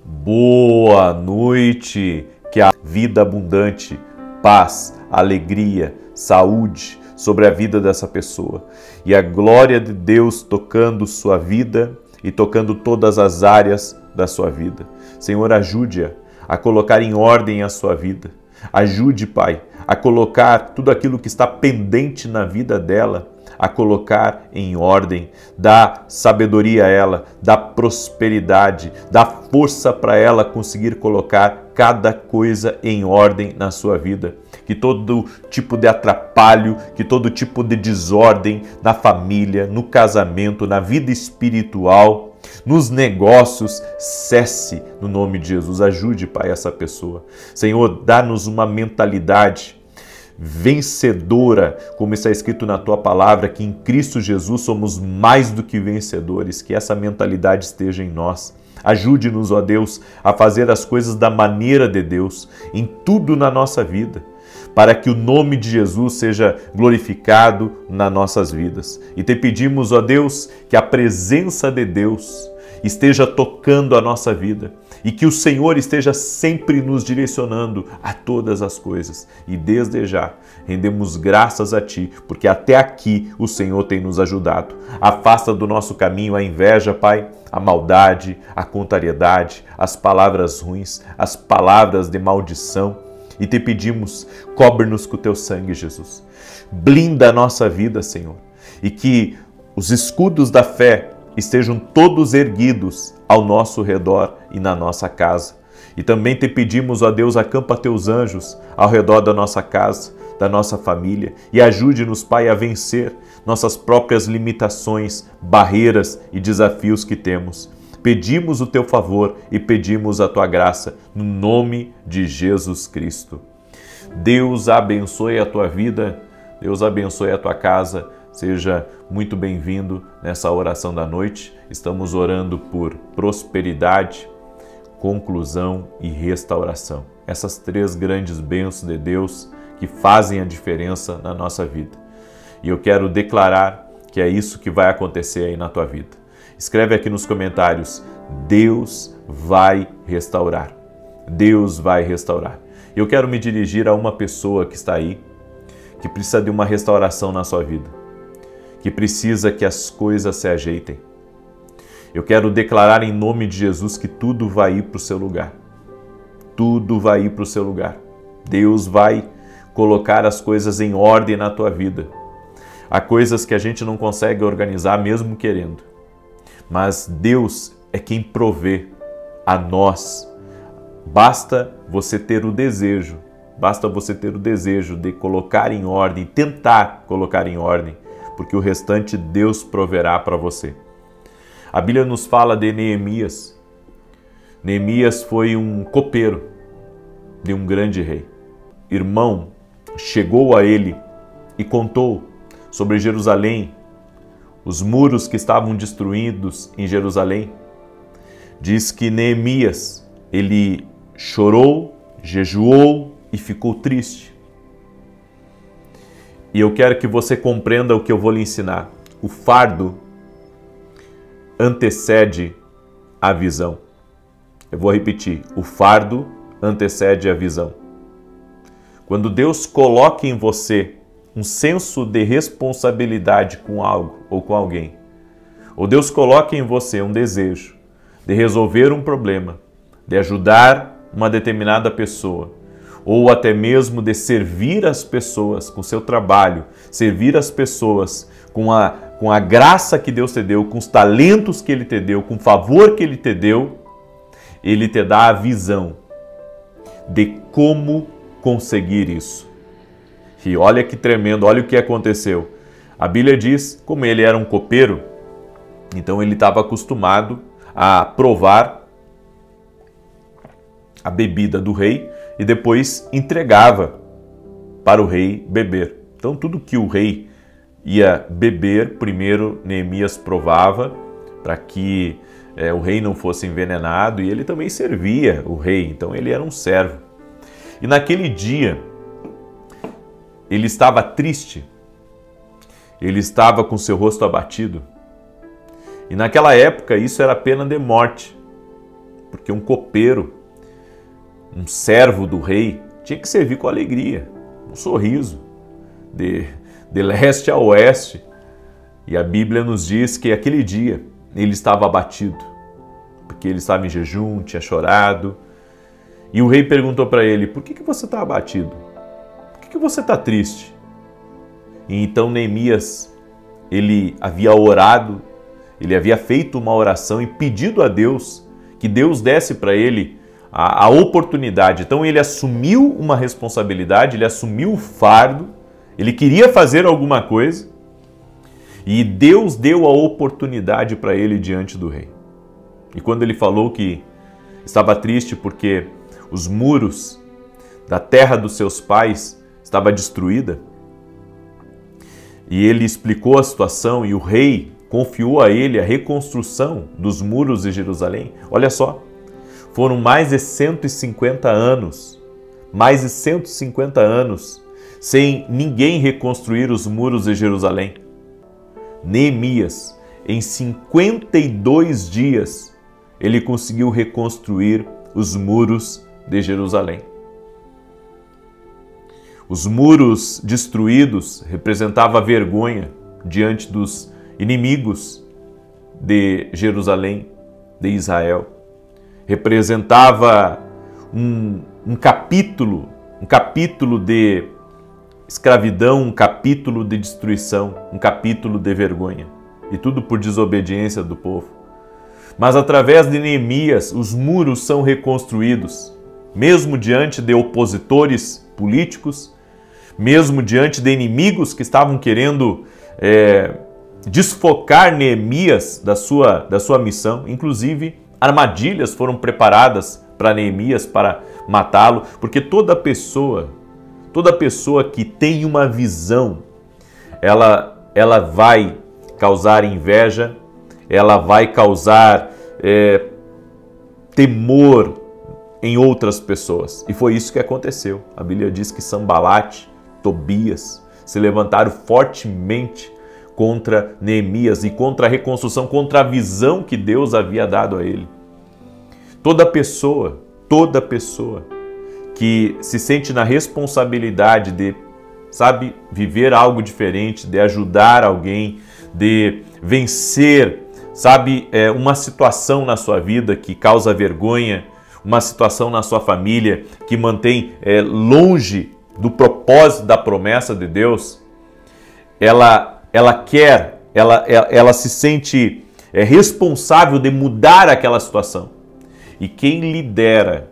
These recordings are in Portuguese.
Boa noite, que a vida abundante, paz, alegria, saúde sobre a vida dessa pessoa e a glória de Deus tocando sua vida e tocando todas as áreas da sua vida. Senhor, ajude-a a colocar em ordem a sua vida. Ajude, Pai, a colocar tudo aquilo que está pendente na vida dela, a colocar em ordem. Dá sabedoria a ela, dá prosperidade, dá força para ela conseguir colocar cada coisa em ordem na sua vida. Que todo tipo de atrapalho, que todo tipo de desordem na família, no casamento, na vida espiritual, nos negócios, cesse no nome de Jesus. Ajude, Pai, essa pessoa. Senhor, dá-nos uma mentalidade vencedora, como está escrito na Tua palavra, que em Cristo Jesus somos mais do que vencedores, que essa mentalidade esteja em nós. Ajude-nos, ó Deus, a fazer as coisas da maneira de Deus, em tudo na nossa vida, para que o nome de Jesus seja glorificado nas nossas vidas. E te pedimos, ó Deus, que a presença de Deus esteja tocando a nossa vida e que o Senhor esteja sempre nos direcionando a todas as coisas. E desde já rendemos graças a Ti, porque até aqui o Senhor tem nos ajudado. Afasta do nosso caminho a inveja, Pai, a maldade, a contrariedade, as palavras ruins, as palavras de maldição. E te pedimos, cobre-nos com o Teu sangue, Jesus. Blinda a nossa vida, Senhor, e que os escudos da fé estejam todos erguidos ao nosso redor e na nossa casa. E também te pedimos, ó Deus, acampa Teus anjos ao redor da nossa casa, da nossa família, e ajude-nos, Pai, a vencer nossas próprias limitações, barreiras e desafios que temos. Pedimos o Teu favor e pedimos a Tua graça, no nome de Jesus Cristo. Deus abençoe a tua vida, Deus abençoe a tua casa. Seja muito bem-vindo nessa oração da noite. Estamos orando por prosperidade, conclusão e restauração. Essas três grandes bênçãos de Deus que fazem a diferença na nossa vida. E eu quero declarar que é isso que vai acontecer aí na tua vida. Escreve aqui nos comentários: Deus vai restaurar. Deus vai restaurar. Eu quero me dirigir a uma pessoa que está aí, que precisa de uma restauração na sua vida, que precisa que as coisas se ajeitem. Eu quero declarar em nome de Jesus que tudo vai ir para o seu lugar. Tudo vai ir para o seu lugar. Deus vai colocar as coisas em ordem na tua vida. Há coisas que a gente não consegue organizar mesmo querendo. Mas Deus é quem provê a nós. Basta você ter o desejo. Basta você ter o desejo de colocar em ordem, tentar colocar em ordem, porque o restante Deus proverá para você. A Bíblia nos fala de Neemias. Neemias foi um copeiro de um grande rei. Irmão chegou a ele e contou sobre Jerusalém, os muros que estavam destruídos em Jerusalém. Diz que Neemias, ele chorou, jejuou e ficou triste. E eu quero que você compreenda o que eu vou lhe ensinar. O fardo antecede a visão. Eu vou repetir. O fardo antecede a visão. Quando Deus coloca em você um senso de responsabilidade com algo ou com alguém, ou Deus coloca em você um desejo de resolver um problema, de ajudar uma determinada pessoa, ou até mesmo de servir as pessoas com seu trabalho, servir as pessoas com a graça que Deus te deu, com os talentos que Ele te deu, com o favor que Ele te deu, Ele te dá a visão de como conseguir isso. E olha que tremendo, olha o que aconteceu. A Bíblia diz, como ele era um copeiro, então ele estava acostumado a provar a bebida do rei e depois entregava para o rei beber. Então tudo que o rei ia beber, primeiro Neemias provava para que o rei não fosse envenenado, e ele também servia o rei, então ele era um servo. E naquele dia ele estava triste, ele estava com seu rosto abatido, e naquela época isso era pena de morte, porque um copeiro, um servo do rei, tinha que servir com alegria, um sorriso, de leste a oeste. E a Bíblia nos diz que aquele dia ele estava abatido, porque ele estava em jejum, tinha chorado. E o rei perguntou para ele: por que você está abatido? Por que você está triste? E então Neemias, ele havia orado, ele havia feito uma oração e pedido a Deus que Deus desse para ele a oportunidade. Então ele assumiu uma responsabilidade, ele assumiu o fardo, ele queria fazer alguma coisa e Deus deu a oportunidade para ele diante do rei. E quando ele falou que estava triste porque os muros da terra dos seus pais estavam destruída, e ele explicou a situação e o rei confiou a ele a reconstrução dos muros de Jerusalém. Olha só, foram mais de 150 anos sem ninguém reconstruir os muros de Jerusalém. Neemias, em 52 dias, ele conseguiu reconstruir os muros de Jerusalém. Os muros destruídos representavam a vergonha diante dos inimigos de Jerusalém, de Israel. Representava um capítulo de escravidão, um capítulo de destruição, um capítulo de vergonha. E tudo por desobediência do povo. Mas através de Neemias, os muros são reconstruídos, mesmo diante de opositores políticos, mesmo diante de inimigos que estavam querendo desfocar Neemias da sua missão. Inclusive, armadilhas foram preparadas para Neemias para matá-lo, porque toda pessoa que tem uma visão, ela vai causar inveja, ela vai causar temor em outras pessoas. E foi isso que aconteceu. A Bíblia diz que Sambalate, Tobias se levantaram fortemente contra Neemias e contra a reconstrução, contra a visão que Deus havia dado a ele. Toda pessoa que se sente na responsabilidade de, viver algo diferente, de ajudar alguém, de vencer, uma situação na sua vida que causa vergonha, uma situação na sua família que mantém longe do propósito da promessa de Deus, ela se sente responsável de mudar aquela situação. E quem lidera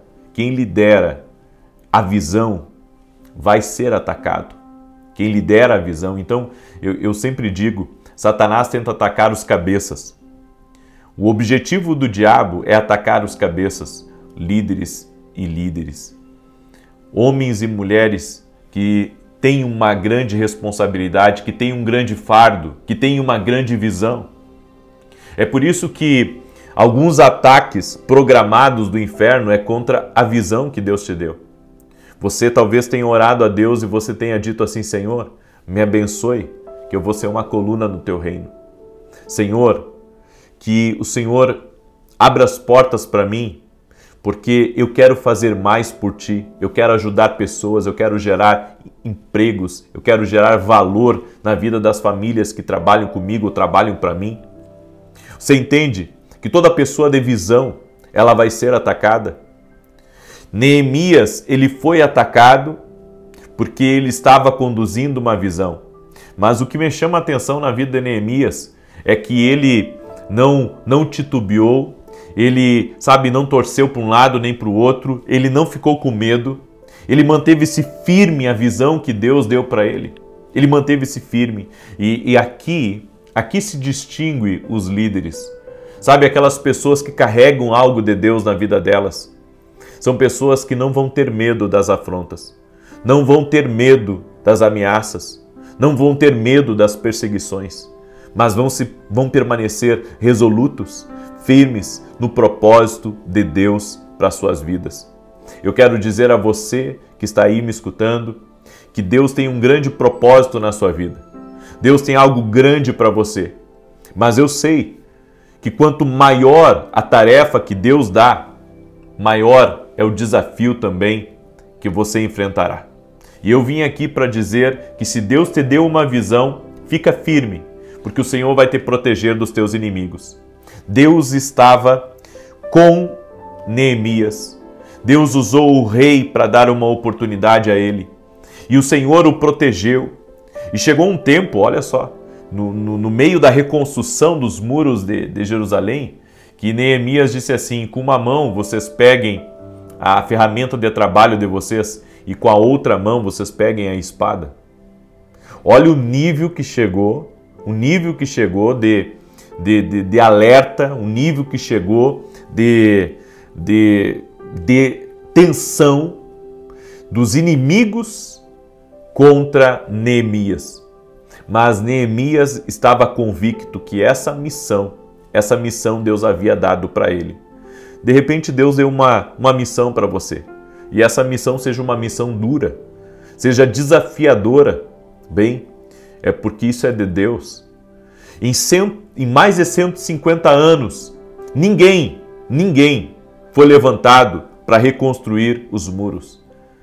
a visão vai ser atacado. Quem lidera a visão. Então, eu sempre digo, Satanás tenta atacar os cabeças. O objetivo do diabo é atacar os cabeças, líderes e líderes. Homens e mulheres que têm uma grande responsabilidade, que têm um grande fardo, que têm uma grande visão. É por isso que alguns ataques programados do inferno é contra a visão que Deus te deu. Você talvez tenha orado a Deus e você tenha dito assim: Senhor, me abençoe, que eu vou ser uma coluna no teu reino. Senhor, que o Senhor abra as portas para mim, porque eu quero fazer mais por Ti, eu quero ajudar pessoas, eu quero gerar empregos, eu quero gerar valor na vida das famílias que trabalham comigo ou trabalham para mim. Você entende que toda pessoa de visão, ela vai ser atacada? Neemias, ele foi atacado porque ele estava conduzindo uma visão. Mas o que me chama a atenção na vida de Neemias é que ele não titubeou, ele, não torceu para um lado nem para o outro, ele não ficou com medo, ele manteve-se firme à visão que Deus deu para ele. Ele manteve-se firme. E aqui se distingue os líderes. Aquelas pessoas que carregam algo de Deus na vida delas. São pessoas que não vão ter medo das afrontas, não vão ter medo das ameaças, não vão ter medo das perseguições, mas vão permanecer resolutos, firmes no propósito de Deus para as suas vidas. Eu quero dizer a você que está aí me escutando que Deus tem um grande propósito na sua vida. Deus tem algo grande para você. Mas eu sei que quanto maior a tarefa que Deus dá, maior é o desafio também que você enfrentará. E eu vim aqui para dizer que se Deus te deu uma visão, fica firme, porque o Senhor vai te proteger dos teus inimigos. Deus estava com Neemias. Deus usou o rei para dar uma oportunidade a ele. E o Senhor o protegeu. E chegou um tempo, olha só, no meio da reconstrução dos muros de Jerusalém, que Neemias disse assim: com uma mão vocês peguem a ferramenta de trabalho de vocês e com a outra mão vocês peguem a espada. Olha o nível que chegou, de alerta, o nível que chegou de tensão dos inimigos contra Neemias. Mas Neemias estava convicto que essa missão Deus havia dado para ele. De repente Deus deu uma missão para você. E essa missão seja uma missão dura, seja desafiadora. Bem, é porque isso é de Deus. Em mais de 150 anos, ninguém foi levantado para reconstruir os muros.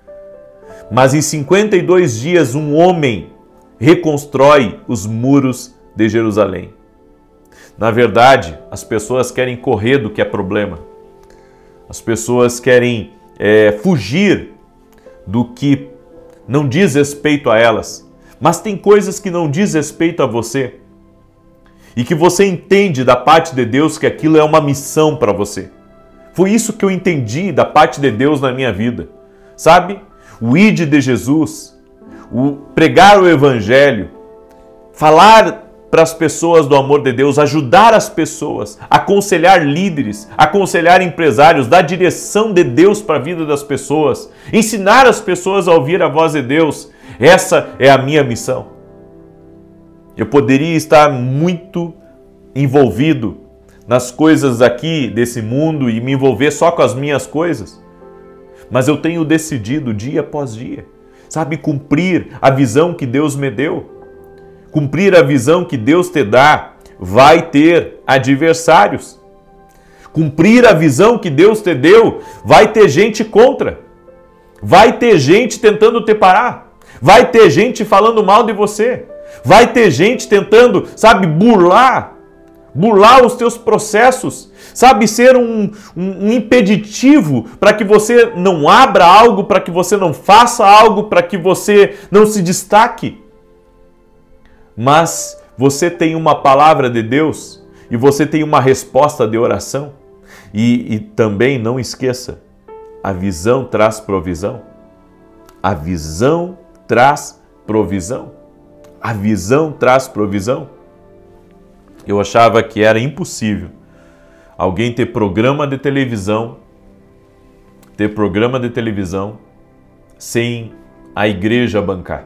Mas em 52 dias um homem reconstrói os muros de Jerusalém. Na verdade, as pessoas querem correr do que é problema. As pessoas querem fugir do que não diz respeito a elas. Mas tem coisas que não diz respeito a você. E que você entende da parte de Deus que aquilo é uma missão para você. Foi isso que eu entendi da parte de Deus na minha vida. Sabe? O ide de Jesus, o pregar o evangelho, falar para as pessoas do amor de Deus, ajudar as pessoas, aconselhar líderes, aconselhar empresários, dar direção de Deus para a vida das pessoas, ensinar as pessoas a ouvir a voz de Deus. Essa é a minha missão. Eu poderia estar muito envolvido nas coisas aqui desse mundo e me envolver só com as minhas coisas, mas eu tenho decidido dia após dia, sabe, cumprir a visão que Deus me deu. Cumprir a visão que Deus te dá vai ter adversários. Cumprir a visão que Deus te deu vai ter gente contra. Vai ter gente tentando te parar. Vai ter gente falando mal de você. Vai ter gente tentando, sabe, burlar os teus processos, sabe, ser um impeditivo para que você não abra algo, para que você não faça algo, para que você não se destaque. Mas você tem uma palavra de Deus e você tem uma resposta de oração. E também não esqueça, a visão traz provisão. A visão traz provisão. A visão traz provisão. Eu achava que era impossível alguém ter programa de televisão sem a igreja bancar.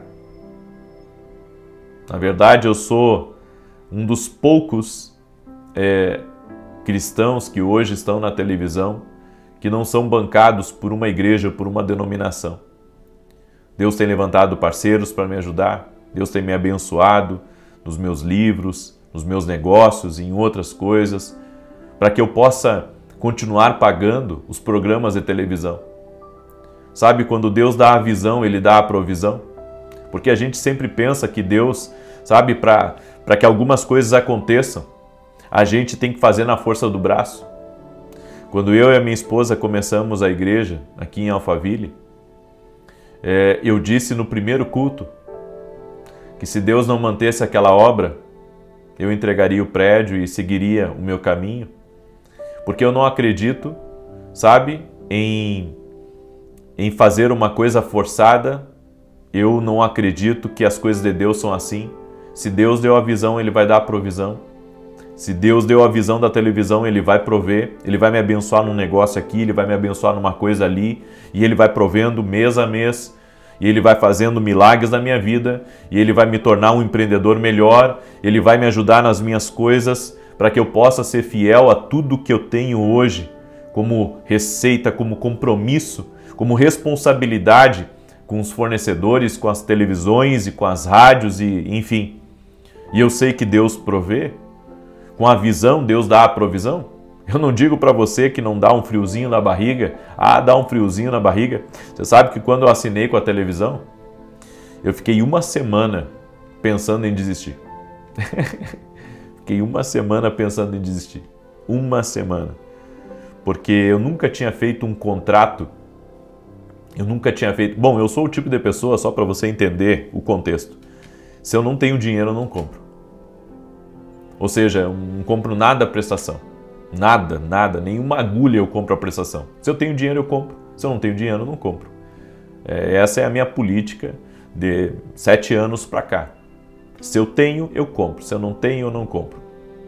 Na verdade, eu sou um dos poucos cristãos que hoje estão na televisão que não são bancados por uma igreja, por uma denominação. Deus tem levantado parceiros para me ajudar, Deus tem me abençoado nos meus livros, nos meus negócios e em outras coisas, para que eu possa continuar pagando os programas de televisão. Sabe, quando Deus dá a visão, Ele dá a provisão. Porque a gente sempre pensa que Deus, sabe, para que algumas coisas aconteçam, a gente tem que fazer na força do braço. Quando eu e a minha esposa começamos a igreja aqui em Alphaville, eu disse no primeiro culto que se Deus não mantesse aquela obra, eu entregaria o prédio e seguiria o meu caminho, porque eu não acredito, sabe, em fazer uma coisa forçada. Eu não acredito que as coisas de Deus são assim. Se Deus deu a visão, Ele vai dar a provisão. Se Deus deu a visão da televisão, Ele vai prover. Ele vai me abençoar num negócio aqui, Ele vai me abençoar numa coisa ali, e Ele vai provendo mês a mês, e Ele vai fazendo milagres na minha vida, e Ele vai me tornar um empreendedor melhor, Ele vai me ajudar nas minhas coisas, para que eu possa ser fiel a tudo que eu tenho hoje, como receita, como compromisso, como responsabilidade com os fornecedores, com as televisões e com as rádios, e enfim. E eu sei que Deus provê. Com a visão, Deus dá a provisão. Eu não digo para você que não dá um friozinho na barriga. Ah, dá um friozinho na barriga. Você sabe que quando eu assinei com a televisão, eu fiquei uma semana pensando em desistir. Fiquei uma semana pensando em desistir. Uma semana. Porque eu nunca tinha feito um contrato. Eu nunca tinha feito... Bom, eu sou o tipo de pessoa, só para você entender o contexto. Se eu não tenho dinheiro, eu não compro. Ou seja, eu não compro nada a prestação. Nada, nada. Nenhuma agulha eu compro a prestação. Se eu tenho dinheiro, eu compro. Se eu não tenho dinheiro, eu não compro. Essa é a minha política de 7 anos para cá. Se eu tenho, eu compro. Se eu não tenho, eu não compro.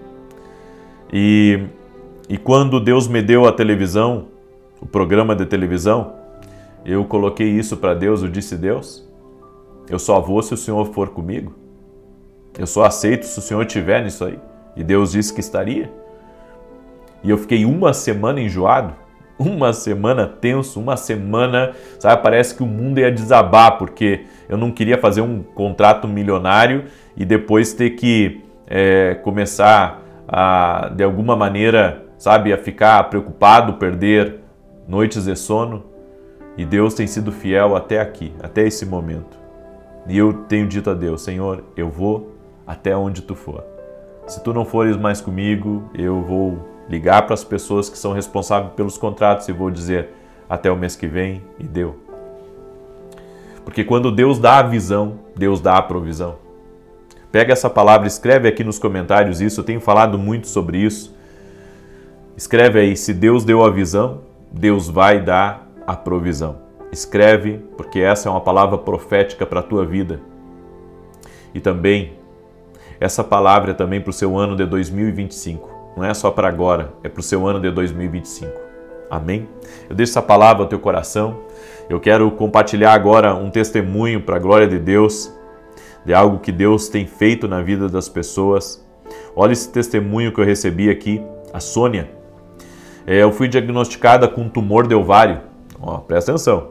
E quando Deus me deu a televisão, o programa de televisão, eu coloquei isso para Deus, eu disse: Deus, eu só vou se o Senhor for comigo. Eu só aceito se o Senhor estiver nisso aí. E Deus disse que estaria. E eu fiquei uma semana enjoado, uma semana tenso, uma semana, sabe, parece que o mundo ia desabar, porque eu não queria fazer um contrato milionário e depois ter que começar a, de alguma maneira, sabe, a ficar preocupado, perder noites de sono. E Deus tem sido fiel até aqui, até esse momento. E eu tenho dito a Deus: Senhor, eu vou até onde Tu for. Se Tu não fores mais comigo, eu vou ligar para as pessoas que são responsáveis pelos contratos e vou dizer: até o mês que vem, e deu. Porque quando Deus dá a visão, Deus dá a provisão. Pega essa palavra, escreve aqui nos comentários isso, eu tenho falado muito sobre isso. Escreve aí: se Deus deu a visão, Deus vai dar a provisão. Escreve, porque essa é uma palavra profética para a tua vida. E também, essa palavra é também para o seu ano de 2025. Não é só para agora, é para o seu ano de 2025. Amém? Eu deixo essa palavra ao teu coração. Eu quero compartilhar agora um testemunho para a glória de Deus, de algo que Deus tem feito na vida das pessoas. Olha esse testemunho que eu recebi aqui. A Sônia. Eu fui diagnosticada com um tumor de ovário. Presta atenção.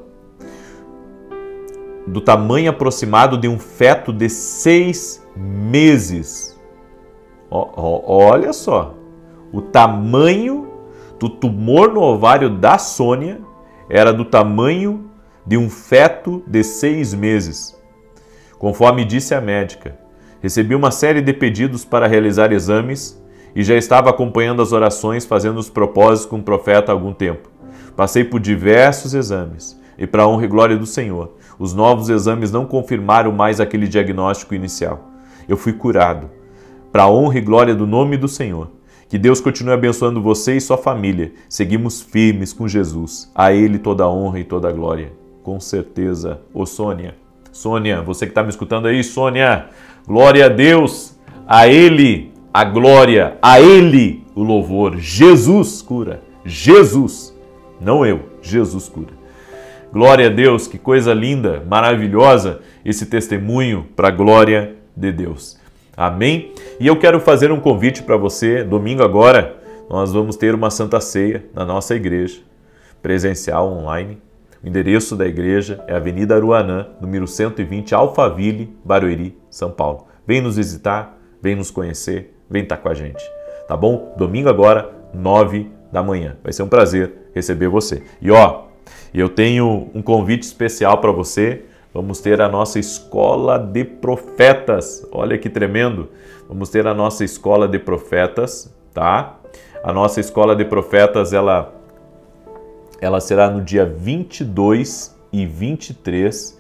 Do tamanho aproximado de um feto de 6 meses. Olha só. O tamanho do tumor no ovário da Sônia era do tamanho de um feto de 6 meses. Conforme disse a médica, recebi uma série de pedidos para realizar exames e já estava acompanhando as orações, fazendo os propósitos com o profeta há algum tempo. Passei por diversos exames e, para a honra e glória do Senhor, os novos exames não confirmaram mais aquele diagnóstico inicial. Eu fui curado. Para a honra e glória do nome do Senhor. Que Deus continue abençoando você e sua família. Seguimos firmes com Jesus. A Ele toda a honra e toda a glória. Com certeza. Ô Sônia. Sônia, você que está me escutando aí, Sônia. Glória a Deus. A Ele a glória. A Ele o louvor. Jesus cura. Jesus. Não eu. Jesus cura. Glória a Deus. Que coisa linda, maravilhosa esse testemunho para a glória de Deus. Amém? E eu quero fazer um convite para você. Domingo agora, nós vamos ter uma Santa Ceia na nossa igreja, presencial, online. O endereço da igreja é Avenida Aruanã, número 120, Alphaville, Barueri, São Paulo. Vem nos visitar, vem nos conhecer, vem estar com a gente. Tá bom? Domingo agora, 9 da manhã. Vai ser um prazer receber você. E eu tenho um convite especial para você. Vamos ter a nossa Escola de Profetas. Olha que tremendo. Vamos ter a nossa Escola de Profetas, tá? A nossa Escola de Profetas, ela será no dia 22 e 23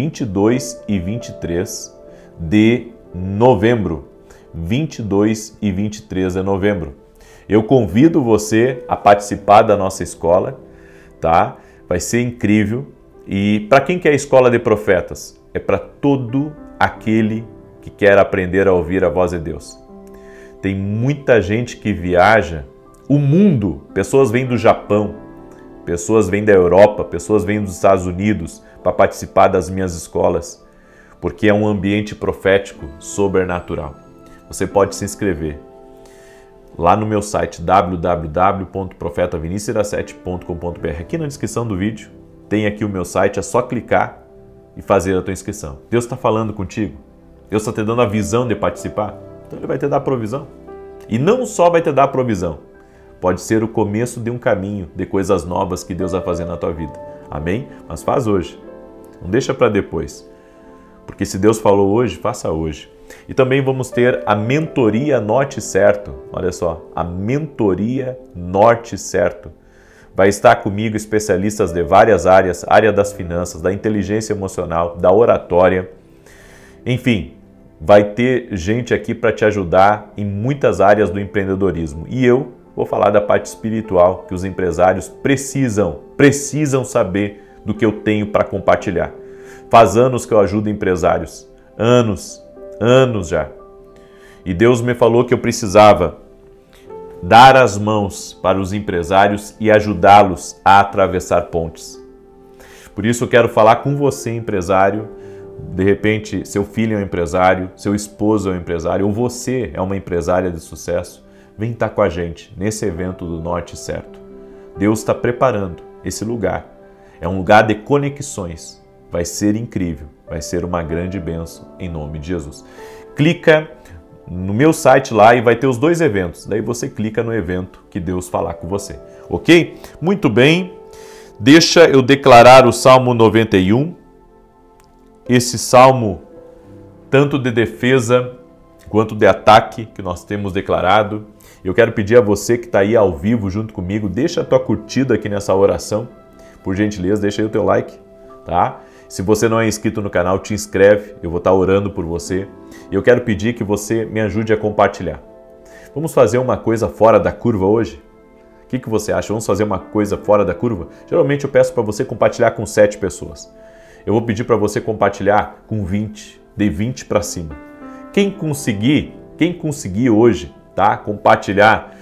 de novembro. 22 e 23 de novembro. Eu convido você a participar da nossa escola, tá? Vai ser incrível. E para quem que é a Escola de Profetas? É para todo aquele que quer aprender a ouvir a voz de Deus. Tem muita gente que viaja o mundo. Pessoas vêm do Japão, pessoas vêm da Europa, pessoas vêm dos Estados Unidos para participar das minhas escolas, porque é um ambiente profético sobrenatural. Você pode se inscrever lá no meu site www.profetavinicius17.com.br. Aqui na descrição do vídeo tem aqui o meu site, é só clicar e fazer a tua inscrição. Deus está falando contigo, Deus está te dando a visão de participar, então Ele vai te dar a provisão. E não só vai te dar a provisão, Pode ser o começo de um caminho, de coisas novas que Deus vai fazer na tua vida. Amém? Mas faz hoje. Não deixa para depois. Porque se Deus falou hoje, faça hoje. E também vamos ter a mentoria Norte Certo. Olha só, a mentoria Norte Certo. Vai estar comigo especialistas de várias áreas, área das finanças, da inteligência emocional, da oratória. Enfim, vai ter gente aqui para te ajudar em muitas áreas do empreendedorismo. E eu vou falar da parte espiritual, que os empresários precisam saber do que eu tenho para compartilhar. Faz anos que eu ajudo empresários. Anos já. E Deus me falou que eu precisava dar as mãos para os empresários e ajudá-los a atravessar pontes. Por isso eu quero falar com você, empresário. De repente, seu filho é um empresário, seu esposo é um empresário, ou você é uma empresária de sucesso. Vem estar com a gente nesse evento do Norte Certo. Deus está preparando esse lugar. É um lugar de conexões. Vai ser incrível, vai ser uma grande bênção em nome de Jesus. Clica no meu site lá e vai ter os dois eventos. Daí você clica no evento que Deus falar com você. Ok? Muito bem. Deixa eu declarar o Salmo 91. Esse salmo, tanto de defesa quanto de ataque, que nós temos declarado. Eu quero pedir a você que está aí ao vivo junto comigo, deixa a tua curtida aqui nessa oração. Por gentileza, deixa aí o teu like, tá? Se você não é inscrito no canal, te inscreve, eu vou estar orando por você. E eu quero pedir que você me ajude a compartilhar. Vamos fazer uma coisa fora da curva hoje? O que você acha? Vamos fazer uma coisa fora da curva? Geralmente eu peço para você compartilhar com 7 pessoas. Eu vou pedir para você compartilhar com 20, de 20 para cima. Quem conseguir hoje, tá? Compartilhar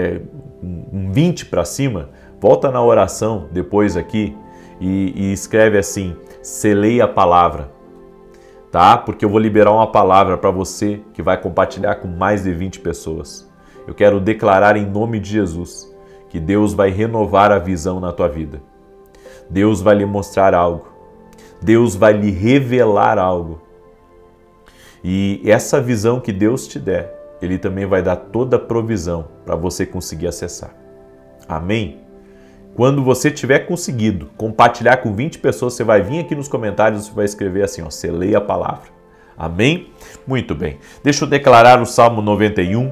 um 20 para cima, volta na oração depois aqui e escreve assim: selei a palavra, tá? Porque eu vou liberar uma palavra para você que vai compartilhar com mais de 20 pessoas. Eu quero declarar em nome de Jesus que Deus vai renovar a visão na tua vida. Deus vai lhe mostrar algo. Deus vai lhe revelar algo. E essa visão que Deus te der, Ele também vai dar toda a provisão para você conseguir acessar. Amém? Quando você tiver conseguido compartilhar com 20 pessoas, você vai vir aqui nos comentários e vai escrever assim, ó, selei a palavra. Amém? Muito bem. Deixa eu declarar o Salmo 91,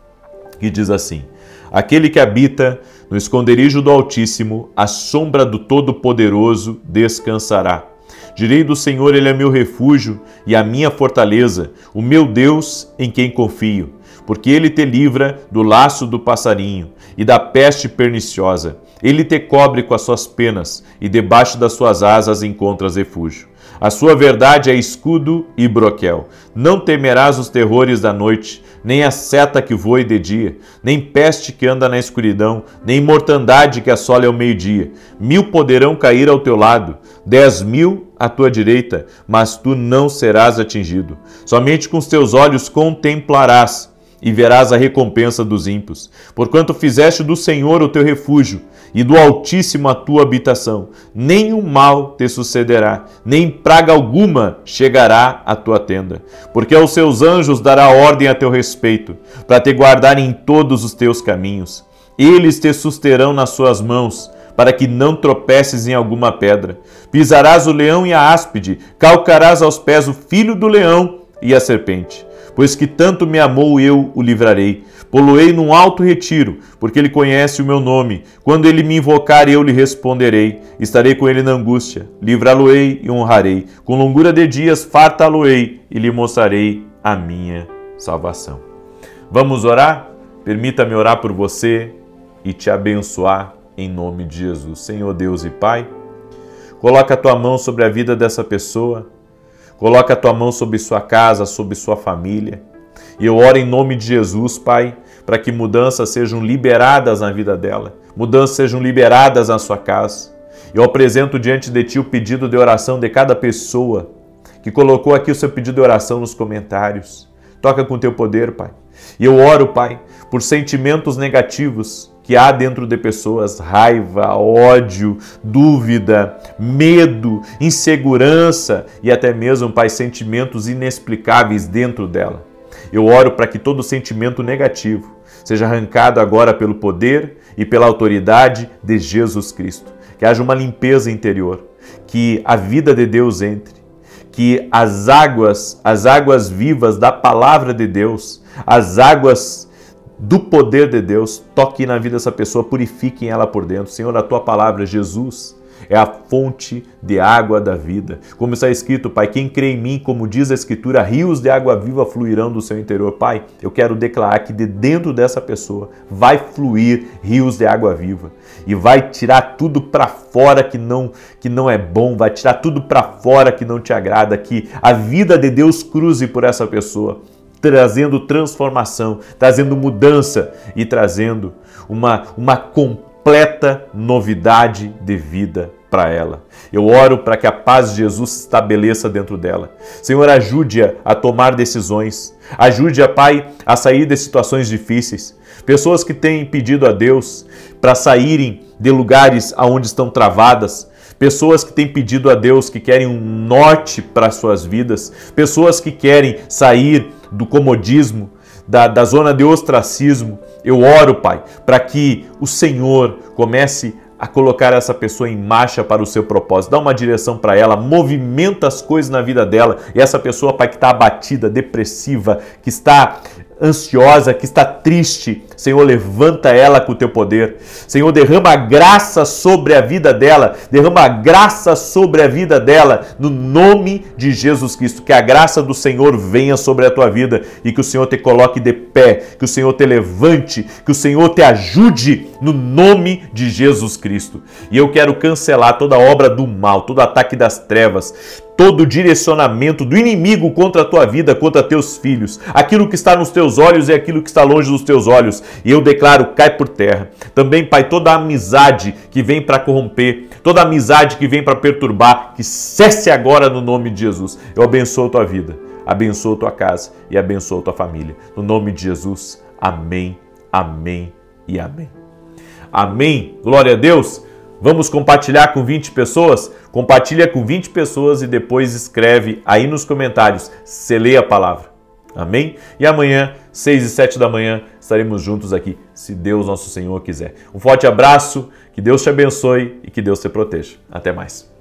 que diz assim: aquele que habita no esconderijo do Altíssimo, à sombra do Todo-Poderoso descansará. Direi do Senhor, Ele é meu refúgio e a minha fortaleza, o meu Deus em quem confio. Porque Ele te livra do laço do passarinho e da peste perniciosa. Ele te cobre com as suas penas e debaixo das suas asas encontras refúgio. A sua verdade é escudo e broquel. Não temerás os terrores da noite, nem a seta que voe de dia, nem peste que anda na escuridão, nem mortandade que assole ao meio-dia. 1000 poderão cair ao teu lado, 10.000 à tua direita, mas tu não serás atingido. Somente com os teus olhos contemplarás e verás a recompensa dos ímpios. Porquanto fizeste do Senhor o teu refúgio e do Altíssimo a tua habitação, nenhum mal te sucederá, nem praga alguma chegará à tua tenda. Porque aos seus anjos dará ordem a teu respeito, para te guardar em todos os teus caminhos. Eles te susterão nas suas mãos, para que não tropeces em alguma pedra. Pisarás o leão e a áspide, calcarás aos pés o filho do leão e a serpente. Pois que tanto me amou, eu o livrarei. Poloei num alto retiro, porque ele conhece o meu nome. Quando ele me invocar, eu lhe responderei. Estarei com ele na angústia. Livrá-lo-ei e honrarei. Com longura de dias fartá-lo-ei e lhe mostrarei a minha salvação. Vamos orar? Permita-me orar por você e te abençoar em nome de Jesus. Senhor Deus e Pai, coloca a tua mão sobre a vida dessa pessoa. Coloca a tua mão sobre sua casa, sobre sua família. E eu oro em nome de Jesus, Pai, para que mudanças sejam liberadas na vida dela. Mudanças sejam liberadas na sua casa. Eu apresento diante de Ti o pedido de oração de cada pessoa que colocou aqui o seu pedido de oração nos comentários. Toca com Teu poder, Pai. E eu oro, Pai, por sentimentos negativos que há dentro de pessoas, raiva, ódio, dúvida, medo, insegurança e até mesmo, Pai, sentimentos inexplicáveis dentro dela. Eu oro para que todo sentimento negativo seja arrancado agora pelo poder e pela autoridade de Jesus Cristo. Que haja uma limpeza interior, que a vida de Deus entre, que as águas vivas da palavra de Deus, as águas do poder de Deus, toquem na vida dessa pessoa, purifiquem ela por dentro. Senhor, a tua palavra, Jesus, é a fonte de água da vida. Como está escrito, Pai, quem crê em mim, como diz a Escritura, rios de água viva fluirão do seu interior. Pai, eu quero declarar que de dentro dessa pessoa vai fluir rios de água viva e vai tirar tudo para fora que não é bom, vai tirar tudo para fora que não te agrada, que a vida de Deus cruze por essa pessoa, trazendo transformação, trazendo mudança e trazendo uma completa novidade de vida para ela. Eu oro para que a paz de Jesus se estabeleça dentro dela. Senhor, ajude-a a tomar decisões. Ajude-a, Pai, a sair de situações difíceis. Pessoas que têm pedido a Deus para saírem de lugares onde estão travadas. Pessoas que têm pedido a Deus, que querem um norte para as suas vidas. Pessoas que querem sair do comodismo, da zona de ostracismo. Eu oro, Pai, para que o Senhor comece a colocar essa pessoa em marcha para o seu propósito. Dá uma direção para ela, movimenta as coisas na vida dela. E essa pessoa, Pai, que está abatida, depressiva, que está ansiosa, que está triste, Senhor, levanta ela com o teu poder. Senhor, derrama graça sobre a vida dela, derrama graça sobre a vida dela, no nome de Jesus Cristo. Que a graça do Senhor venha sobre a tua vida e que o Senhor te coloque de pé, que o Senhor te levante, que o Senhor te ajude no nome de Jesus Cristo. E eu quero cancelar toda obra do mal, todo ataque das trevas, todo direcionamento do inimigo contra a tua vida, contra teus filhos, aquilo que está nos teus olhos e aquilo que está longe dos teus olhos. E eu declaro, cai por terra. Também, Pai, toda amizade que vem para corromper, toda amizade que vem para perturbar, que cesse agora no nome de Jesus. Eu abençoo a tua vida, abençoo a tua casa e abençoo a tua família. No nome de Jesus, amém, amém e amém. Amém, glória a Deus. Vamos compartilhar com 20 pessoas? Compartilha com 20 pessoas e depois escreve aí nos comentários, selei a palavra. Amém? E amanhã, 6 e 7 da manhã, estaremos juntos aqui, se Deus nosso Senhor quiser. Um forte abraço, que Deus te abençoe e que Deus te proteja. Até mais.